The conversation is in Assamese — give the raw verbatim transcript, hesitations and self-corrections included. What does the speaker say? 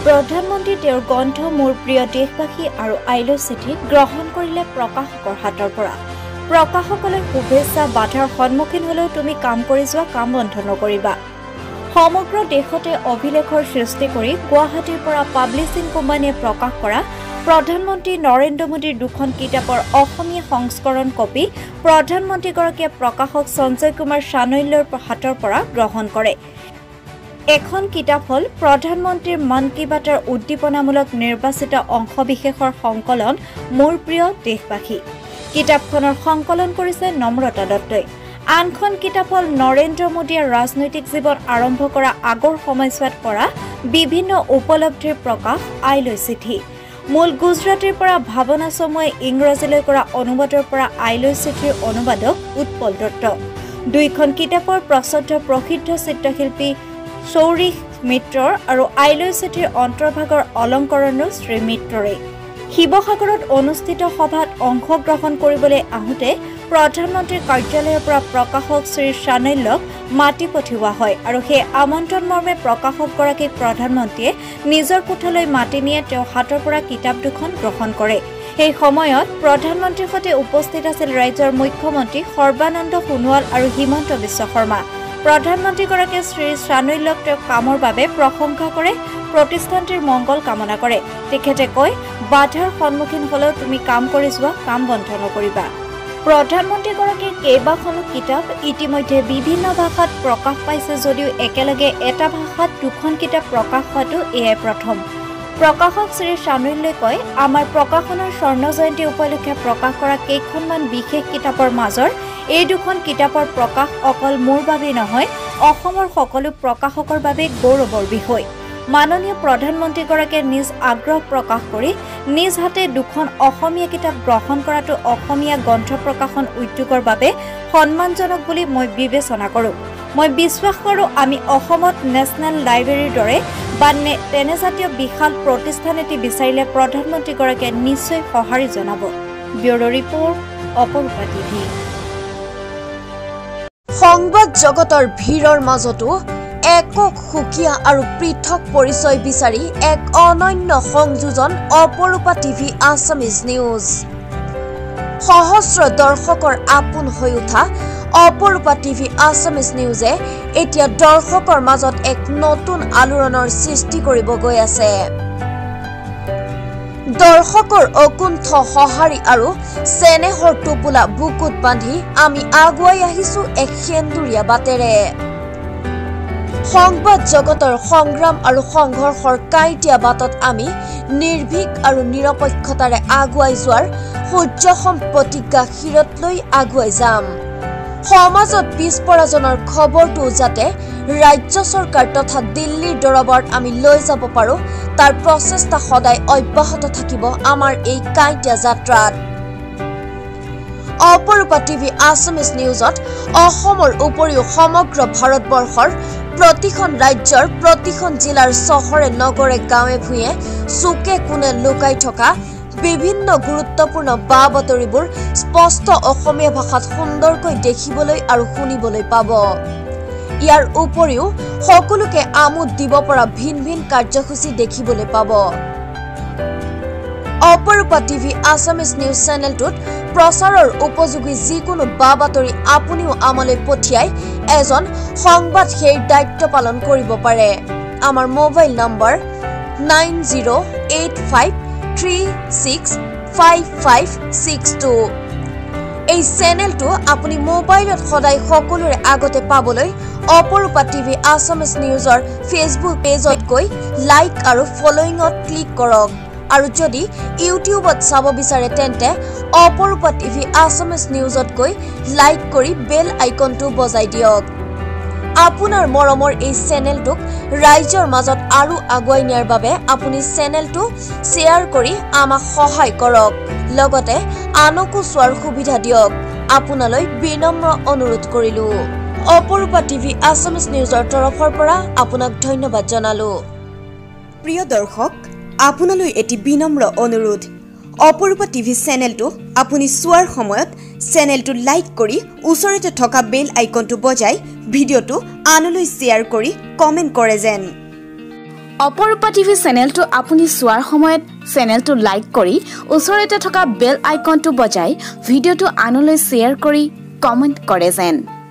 প্ৰধানমন্ত্ৰী তেওঁৰ গ্ৰন্থ মোৰ প্ৰিয় দেশবাসী আৰু আইলৈ চিঠি গ্ৰহণ কৰিলে প্ৰকাশকৰ হাতৰ পৰা। প্ৰকাশকলৈ শুভেচ্ছা বাধাৰ সন্মুখীন হলেও তুমি কাম কৰি যোৱা, কাম বন্ধ নকৰিবা। সমগ্ৰ দেশতে অভিলেখৰ সৃষ্টি কৰি গুৱাহাটীৰ পৰা পাব্লিছিং কোম্পানীয়ে প্ৰকাশ কৰা প্ৰধানমন্ত্ৰী নৰেন্দ্ৰ মোদীৰ দুখন কিতাপৰ অসমীয়া সংস্কৰণ কপি প্ৰধানমন্ত্ৰীগৰাকীয়ে প্ৰকাশক সঞ্জয় কুমাৰ সানৈল্যৰ হাতৰ পৰা গ্ৰহণ কৰে। এখন কিতাপ হ'ল প্ৰধানমন্ত্ৰীৰ মন কী বাতৰ উদ্দীপনামূলক নিৰ্বাচিত অংশবিশেষৰ সংকলন মোৰ প্ৰিয় দেশবাসী। কিতাপখনৰ সংকলন কৰিছে নম্ৰতা দত্তই। আনখন কিতাপ হ'ল নৰেন্দ্ৰ মোদীয়ে ৰাজনৈতিক জীৱন আৰম্ভ কৰা আগৰ সময়ছোৱাত কৰা বিভিন্ন উপলব্ধিৰ প্ৰকাশ আইলৈ চিঠি। মূল গুজৰাটীৰ পৰা ভাৱনা চমুৱে ইংৰাজীলৈ কৰা অনুবাদৰ পৰা আইলৈ চিঠিৰ অনুবাদক উৎপল দত্ত। দুইখন কিতাপৰ প্ৰসিদ্ধ প্ৰসিদ্ধ চিত্ৰশিল্পী সৌৰিশ মিত্ৰৰ আৰু আইলৈ চিঠিৰ অন্তৰ্ভাগৰ অলংকৰণো শ্ৰী মিত্ৰৰে। শিৱসাগৰত অনুষ্ঠিত সভাত অংশগ্ৰহণ কৰিবলৈ আহোঁতে প্ৰধানমন্ত্ৰীৰ কাৰ্যালয়ৰ পৰা প্ৰকাশক শ্ৰী সানৈল্যক মাতি পঠিওৱা হয় আৰু সেই আমন্ত্ৰণ মৰ্মে প্ৰকাশকগৰাকীক প্ৰধানমন্ত্ৰীয়ে নিজৰ কোঠালৈ মাতি নিয়ে তেওঁ হাতৰ পৰা কিতাপ দুখন গ্ৰহণ কৰে। সেই সময়ত প্ৰধানমন্ত্ৰীৰ সৈতে উপস্থিত আছিল ৰাজ্যৰ মুখ্যমন্ত্ৰী সৰ্বানন্দ সোণোৱাল আৰু হিমন্ত বিশ্ব শৰ্মা। প্ৰধানমন্ত্ৰীগৰাকীয়ে শ্ৰী সানৈল্যক তেওঁৰ কামৰ বাবে প্ৰশংসা কৰে, প্ৰতিষ্ঠানটিৰ মংগল কামনা কৰে। তেখেতে কয়, বাধাৰ সন্মুখীন হলেও তুমি কাম কৰি যোৱা, কাম বন্ধ নকৰিবা। প্ৰধানমন্ত্ৰীগৰাকীৰ কেইবাখনো কিতাপ ইতিমধ্যে বিভিন্ন ভাষাত প্ৰকাশ পাইছে যদিও একেলগে এটা ভাষাত দুখন কিতাপ প্ৰকাশ হোৱাটো এয়াই প্ৰথম। প্ৰকাশক শ্ৰী সানৈল্যই কয়, আমাৰ প্ৰকাশনৰ স্বৰ্ণ জয়ন্তী উপলক্ষে প্ৰকাশ কৰা কেইখনমান বিশেষ কিতাপৰ মাজৰ এই দুখন কিতাপৰ প্ৰকাশ অকল মোৰ বাবেই নহয়, অসমৰ সকলো প্ৰকাশকৰ বাবে গৌৰৱৰ বিষয়। মাননীয় প্ৰধানমন্ত্ৰীগৰাকীয়ে নিজ আগ্ৰহ প্ৰকাশ কৰি নিজ হাতে দুখন অসমীয়া কিতাপ গ্ৰহণ কৰাটো অসমীয়া গ্ৰন্থ প্ৰকাশন উদ্যোগৰ বাবে সন্মানজনক বুলি মই বিবেচনা কৰোঁ। মই বিশ্বাস কৰোঁ আমি অসমত নেশ্যনেল লাইব্ৰেৰীৰ দৰে বা তেনেজাতীয় বিশাল প্ৰতিষ্ঠান এটি বিচাৰিলে প্ৰধানমন্ত্ৰীগৰাকীয়ে নিশ্চয় সঁহাৰি জনাব। Bureau' report, Aparupa TV. সংবাদ জগতৰ ভিৰৰ মাজতো একক সুকীয়া আৰু পৃথক পৰিচয় বিচাৰি এক অনন্য সংযোজন অপৰূপা টিভি আছামিজ নিউজ। সহস্ৰ দৰ্শকৰ আপোন হৈ উঠা অপৰূপা টিভি আছামিজ নিউজে এতিয়া দৰ্শকৰ মাজত এক নতুন আলোড়নৰ সৃষ্টি কৰিব গৈ আছে। দৰ্শকৰ অকুণ্ঠ সঁহাৰি আৰু চেনেহৰ টোপোলা বুকুত বান্ধি আমি আগুৱাই আহিছো এক সেন্দুৰীয়া বাটেৰে। সংবাদ জগতৰ সংগ্ৰাম আৰু সংঘৰ্ষৰ কাঁইটীয়া বাটত আমি নিৰ্ভীক আৰু নিৰপেক্ষতাৰে আগুৱাই যোৱাৰ সূৰ্যসম প্ৰতিজ্ঞা শিৰত লৈ আগুৱাই যাম। সমাজত পিছপৰাজনৰ খবৰটো যাতে ৰাজ্য চৰকাৰ তথা দিল্লীৰ দৰবাৰত আমি লৈ যাব পাৰোঁ তাৰ প্ৰচেষ্টা সদায় অব্যাহত থাকিব আমাৰ এই কাঁইটীয়া যাত্ৰাত। অপৰূপা টিভি আছামিজ নিউজত অসমৰ উপৰিও সমগ্ৰ ভাৰতবৰ্ষৰ প্ৰতিখন ৰাজ্যৰ প্ৰতিখন জিলাৰ চহৰে নগৰে গাঁৱে ভূঞে চুকে কোণে লুকাই থকা বিভিন্ন গুৰুত্বপূৰ্ণ বা বাতৰিবোৰ স্পষ্ট অসমীয়া ভাষাত সুন্দৰকৈ দেখিবলৈ আৰু শুনিবলৈ পাব। ইয়াৰ উপৰিও সকলোকে আমোদ দিব পৰা ভিন ভিন কাৰ্যসূচী দেখিবলৈ পাব। অপৰূপা টিভি আছামিজ নিউজ চেনেলটোত প্ৰচাৰৰ উপযোগী যিকোনো বা বাতৰি আপুনিও আমলৈ পঠিয়াই এজন সংবাদ সেৰ দায়িত্ব পালন কৰিব পাৰে। আমাৰ mobile number nine zero' eight five three six five five six two. এই চেনেলটো আপুনি মোবাইলত সদায় সকলোৰে আগতে পাবলৈ অপৰূপা টিভি আছামিজ নিউজৰ ফেচবুক পেজত গৈ লাইক আৰু ফলোয়িঙত ক্লিক কৰক আৰু যদি ইউটিউবত চাব বিচাৰে তেন্তে অপৰূপা টিভি আছামিজ নিউজত গৈ লাইক কৰি বেল আইকনটো বজাই দিয়ক। আপোনাৰ মৰমৰ এই চেনেলটোক ৰাইজৰ মাজত আৰু আগুৱাই নিয়াৰ বাবে আপুনি চেনেলটো শ্বেয়াৰ কৰি আমাক সহায় কৰক, লগতে আনকো চোৱাৰ সুবিধা দিয়ক। আপোনালৈ বিনম্ৰ অনুৰোধ কৰিলো। অপৰূপা টিভি আছামিজ নিউজৰ তৰফৰ পৰা আপোনাক ধন্যবাদ জনালো। প্ৰিয় দৰ্শক, আপোনালৈ এটি বিনম্ৰ অনুৰোধ। অপৰূপা টিভি চেনেলটো আপুনি চোৱাৰ সময়ত চেনেলটো লাইক কৰি ওচৰতে থকা বেল আইকনটো বজাই ভিডিঅ'টো আনলৈ শ্বেয়াৰ কৰি কমেণ্ট কৰে যেন। অপৰূপা টিভি চেনেলটো আপুনি চোৱাৰ সময়ত চেনেলটো লাইক কৰি ওচৰতে থকা বেল আইকনটো বজাই ভিডিঅ'টো আনলৈ শ্বেয়াৰ কৰি কমেণ্ট কৰে যেন।